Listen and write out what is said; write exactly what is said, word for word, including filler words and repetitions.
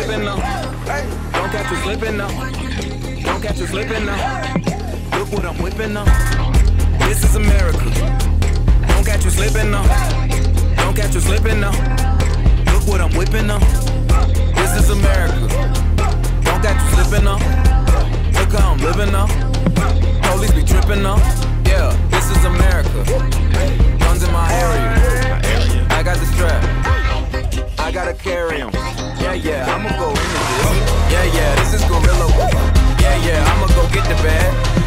slipping now. Don't catch you slipping now. Don't catch you slipping now. Look what I'm whipping now. This is America. Don't catch you slipping now. Don't catch you slipping now. Look what I'm whipping now. This is America. Don't catch you slipping now. Look how I'm living now. Police be tripping now. Yeah, this is America. Guns in my area. I got the strap. I gotta carry 'em. Yeah, yeah, I'ma go into this. Yeah, yeah, this is gorilla. Yeah, yeah, I'ma go get the bag.